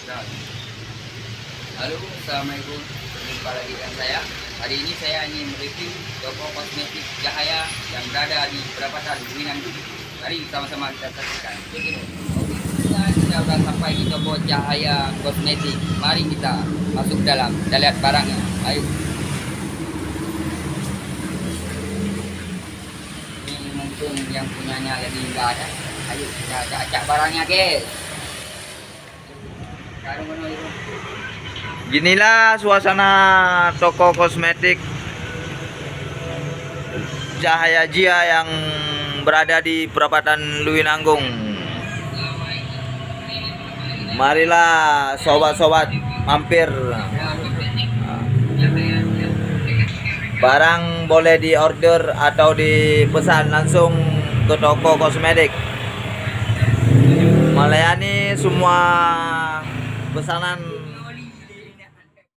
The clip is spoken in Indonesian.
Halo, assalamualaikum. Berjumpa lagi dengan saya. Hari ini saya ingin mereview toko kosmetik Cahaya yang berada di perapatan Winang. Mari sama-sama kita saksikan. Oke, kita sudah sampai di toko Cahaya Kosmetik. Mari kita masuk dalam. Kita lihat barangnya. Ayo. Ini mumpung yang punyanya lagi nggak ada. Ayo kita acak barangnya, guys. Inilah suasana toko kosmetik Cahaya Jia yang berada di perapatan Luwinanggung. Marilah sobat-sobat mampir. Barang boleh diorder atau dipesan langsung ke toko kosmetik. Melayani semua pesanan